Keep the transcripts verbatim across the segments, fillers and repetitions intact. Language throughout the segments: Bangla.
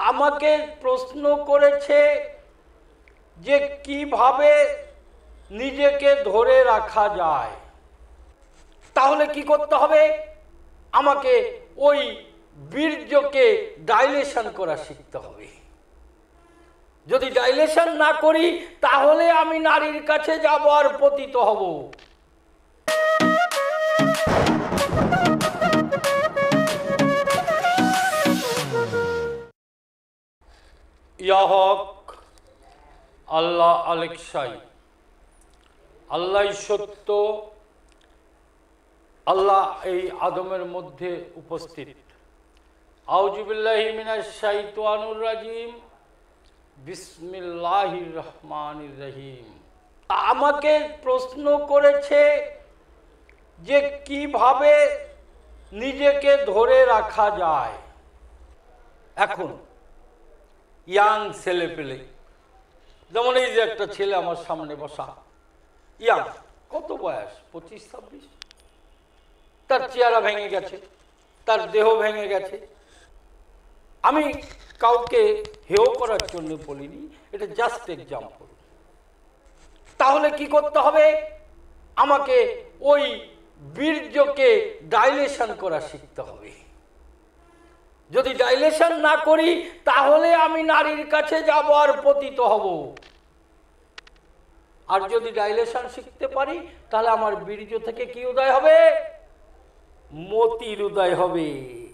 আমাকে প্রশ্ন করেছে যে কিভাবে নিজেকে ধরে রাখা যায়। তাহলে কি করতে হবে? আমাকে ওই বীর্যকে ডাইলেশন করা শিখতে হবে। যদি ডাইলেশন না করি তাহলে আমি নারীর কাছে যাব আর পতিত হব। ইয়া হক আল্লাহ আলেকসাই, আল্লাহ সত্য, আল্লাহ এই আদমের মধ্যে উপস্থিত। আউযু বিল্লাহি মিনাশ শাইতানির রাজিম, বিসমিল্লাহির রহমানির রহিম। আমাকে প্রশ্ন করেছে যে কিভাবে নিজেকে ধরে রাখা যায়। এখন ইয়াং ছেলে পেলে, যেমন এই যে একটা ছেলে আমার সামনে বসা, ইয়াং, কত বয়স? পঁচিশ ছাব্বিশ। তার চেহারা ভেঙে গেছে, তার দেহ ভেঙে গেছে। আমি কাউকে হেয় করার জন্য বলিনি, এটা জাস্ট এক্সাম্পল। তাহলে কি করতে হবে? আমাকে ওই বীর্যকে ডাইলেশন করা শিখতে হবে। যদি ডাইলেশন না করি তাহলে আমি নারীর কাছে যাব আর পতিত হব। আর যদি ডাইলেশন শিখতে পারি তাহলে আমার বীর্য থেকে কি উদয় হবে? মতির উদয় হবে।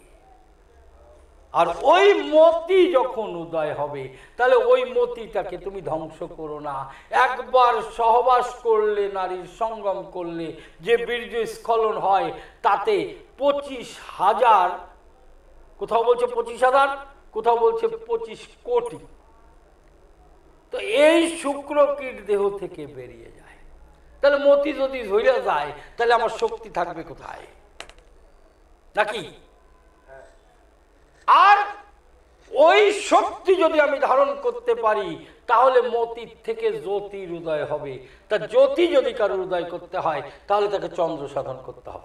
আর ওই মতি যখন উদয় হবে তাহলে ওই মতিটাকে তুমি ধ্বংস করো না। একবার সহবাস করলে, নারীর সঙ্গম করলে যে বীর্য স্খলন হয় তাতে পঁচিশ হাজার, কোথাও বলছে পঁচিশ হাজার, কোথাও বলছে পঁচিশ কোটি, তো এই শুক্রকীট দেহ থেকে বেরিয়ে যায়। তাহলে মতি যদি ধরে যায় তাহলে আমার শক্তি থাকবে কোথায়? নাকি? আর ওই শক্তি যদি আমি ধারণ করতে পারি তাহলে মতির থেকে জ্যোতির উদয় হবে। তা জ্যোতি যদি কারোর উদয় করতে হয় তাহলে তাকে চন্দ্র সাধন করতে হবে।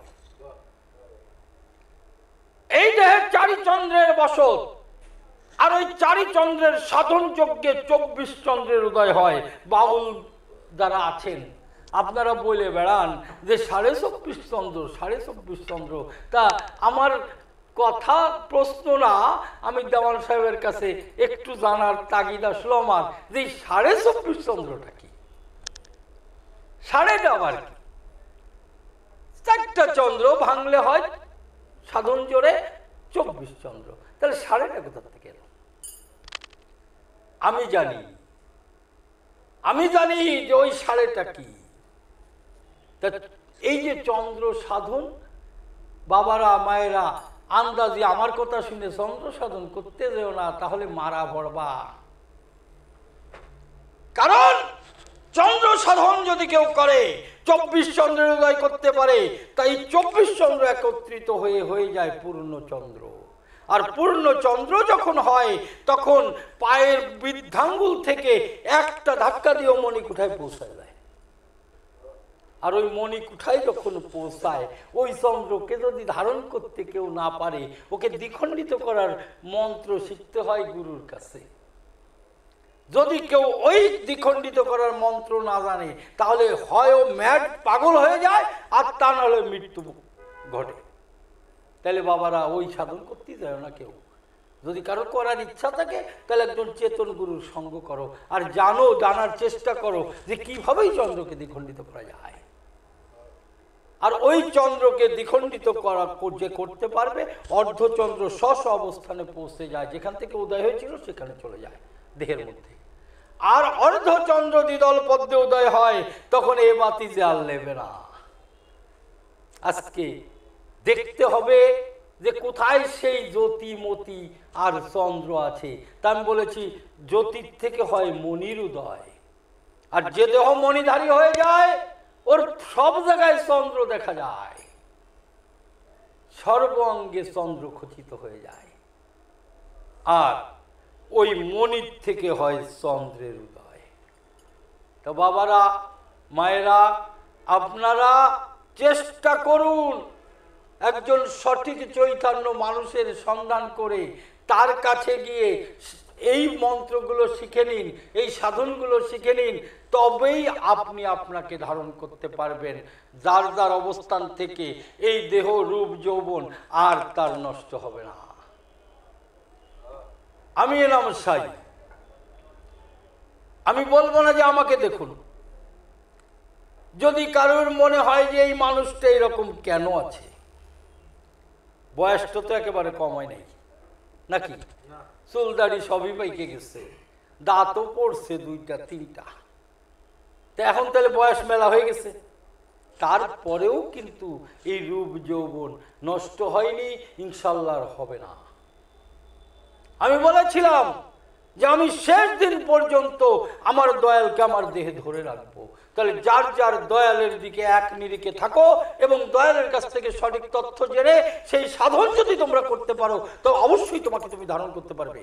এই দেহের চারি চন্দ্রের বসত, আর ওই চারি চন্দ্রের সাধন যজ্ঞে চব্বিশ চন্দ্রের উদয় হয়। বাউল যারা আছেন আপনারা বলে বেড়ান যে সাড়ে চব্বিশ চন্দ্র, সাড়ে চব্বিশ চন্দ্র। তা আমার কথা প্রশ্ন না, আমি দেওয়ান সাহেবের কাছে একটু জানার তাগিদ আসলো আমার যে সাড়ে চব্বিশ চন্দ্রটা কি, সাড়েটা আবার কি? চারটা চন্দ্র ভাঙলে হয় সাধন জোরে চব্বিশ চন্দ্র। তাহলে সাড়েটা কোথা থেকে এলো? আমি জানি, আমি জানি যে ওই সাড়েটা কি। এই যে চন্দ্র সাধন, বাবারা মায়েরা আন্দাজি আমার কথা শুনে চন্দ্র সাধন করতে যেও না, তাহলে মারা পড়বা। কারণ চন্দ্র সাধন যদি কেউ করে চব্বিশ চন্দ্রের উদয় করতে পারে, তাই চব্বিশ চন্দ্র একত্রিত হয়ে হয়ে যায় পূর্ণ চন্দ্র। আর পূর্ণ চন্দ্র যখন হয় তখন পায়ের বৃদ্ধাঙ্গুল থেকে একটা ধাক্কা দিয়ে মণিকুঠায় পৌঁছায় যায়। আর ওই মণিকুঠায় যখন পৌঁছায় ওই চন্দ্রকে যদি ধারণ করতে কেউ না পারে, ওকে দ্বিখণ্ডিত করার মন্ত্র শিখতে হয় গুরুর কাছে। যদি কেউ ওই দ্বিখণ্ডিত করার মন্ত্র না জানে তাহলে হয় ও ম্যাড, পাগল হয়ে যায়, আর তা নাহলে মৃত্যু ঘটে। তাহলে বাবারা ওই সাধন করতে যায় না কেউ। যদি কারো করার ইচ্ছা থাকে তাহলে একজন চেতন গুরুর সঙ্গ করো, আর জানো, জানার চেষ্টা করো যে কিভাবেই চন্দ্রকে দ্বিখণ্ডিত করা যায়। আর ওই চন্দ্রকে দ্বিখণ্ডিত করা যে করতে পারবে, অর্ধচন্দ্র স্ব স্ব অবস্থানে পৌঁছে যায়, যেখান থেকে উদয় হয়েছিল সেখানে চলে যায় দেহের মধ্যে। আর অর্ধচন্দ্র দ্বিদল পদ্মে উদয় হয় তখন এ বাতি যে আর নেবে না। আজকে দেখতে হবে যে কোথায় সেই জ্যোতি মতি আর চন্দ্র আছে। তা আমি বলেছি জ্যোতির থেকে হয় মণির উদয়, আর যে দেহ মণিধারী হয়ে যায় ওর সব জায়গায় চন্দ্র দেখা যায়, সর্ব অঙ্গে চন্দ্র খচিত হয়ে যায়। আর ওই মণির থেকে হয় চন্দ্রের উদয়। তো বাবারা মায়েরা আপনারা চেষ্টা করুন একজন সঠিক চৈতন্য মানুষের সন্ধান করে তার কাছে গিয়ে এই মন্ত্রগুলো শিখে নিন, এই সাধনগুলো শিখে নিন, তবেই আপনি আপনাকে ধারণ করতে পারবেন। যার যার অবস্থান থেকে এই দেহ রূপ যৌবন আর তার নষ্ট হবে না। আমি এলাম সাই, আমি বলবো না যে আমাকে দেখুন। যদি কারোর মনে হয় যে এই মানুষটা এরকম কেন আছে, বয়সটা তো একেবারে কম হয় নাই নাকি, চুলদাড়ি সবই পাইকে গেছে, দাঁতও পড়ছে দুইটা তিনটা, তো এখন তাহলে বয়স মেলা হয়ে গেছে। তারপরেও কিন্তু এই রূপ যৌবন নষ্ট হয়নি, ইনশাল্লাহ হবে না। আমি বলেছিলাম যে আমি শেষ দিন পর্যন্ত আমার দয়ালকে আমার দেহে ধরে রাখবো। তাহলে যার যার দয়ালের দিকে এক নিরিখে থাকো এবং দয়ালের কাছ থেকে সঠিক তথ্য জেনে সেই সাধন যদি তোমরা করতে পারো তো অবশ্যই তোমাকে তুমি ধারণ করতে পারবে।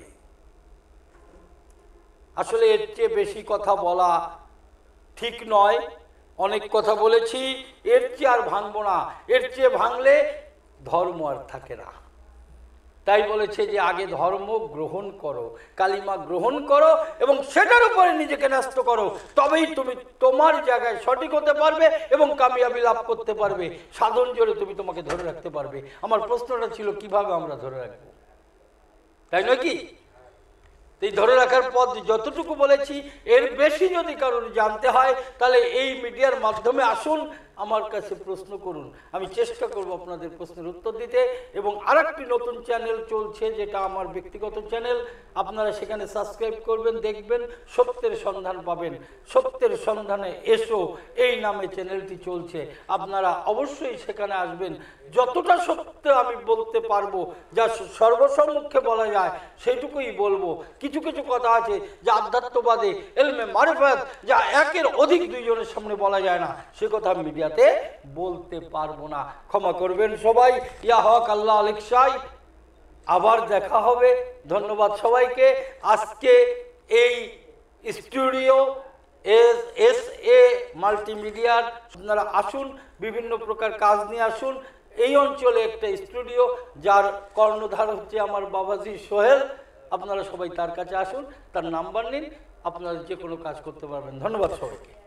আসলে এর চেয়ে বেশি কথা বলা ঠিক নয়, অনেক কথা বলেছি, এর চেয়ে আর ভাঙবো না। এর চেয়ে ভাঙলে ধর্ম আর থাকে না। তাই বলেছে যে আগে ধর্ম গ্রহণ করো, কালিমা গ্রহণ করো এবং সেটার উপরে নিজেকে ন্যস্ত করো, তবেই তুমি তোমার জায়গায় সঠিক হতে পারবে এবং কামিয়াবি লাভ করতে পারবে। সাধন জোরে তুমি তোমাকে ধরে রাখতে পারবে। আমার প্রশ্নটা ছিল কিভাবে আমরা ধরে রাখবো, তাই নয় কি? এই ধরে রাখার পথ যতটুকু বলেছি, এর বেশি যদি কারোর জানতে হয় তাহলে এই মিডিয়ার মাধ্যমে আসুন, আমার কাছে প্রশ্ন করুন, আমি চেষ্টা করব আপনাদের প্রশ্নের উত্তর দিতে। এবং আরেকটি নতুন চ্যানেল চলছে যেটা আমার ব্যক্তিগত চ্যানেল, আপনারা সেখানে সাবস্ক্রাইব করবেন, দেখবেন, সত্যের সন্ধান পাবেন। সত্যের সন্ধানে এসো এই নামে চ্যানেলটি চলছে, আপনারা অবশ্যই সেখানে আসবেন। যতটা সত্য আমি বলতে পারবো, যা সর্বসম্মুখে বলা যায় সেইটুকুই বলবো। কিছু কিছু কথা আছে যা আধ্যাত্মবাদে এলমে মারিফাত, যা একের অধিক দুইজনের সামনে বলা যায় না, সে কথা মিডিয়াতে বলতে পারবো না, ক্ষমা করবেন সবাই। ইয়া হক আল্লাহ আলেকসাই, আবার দেখা হবে। ধন্যবাদ সবাইকে। আজকে এই স্টুডিও এস এস এ মাল্টিমিডিয়ার আপনারা আসুন, বিভিন্ন প্রকার কাজ নিয়ে আসুন। এই অঞ্চলে একটা স্টুডিও যার কর্ণধার হচ্ছে আমার বাবাজি সোহেল, আপনারা সবাই তার কাছে আসুন, তার নাম্বার নিন, আপনারা যে কোনো কাজ করতে পারবেন। ধন্যবাদ সবাইকে।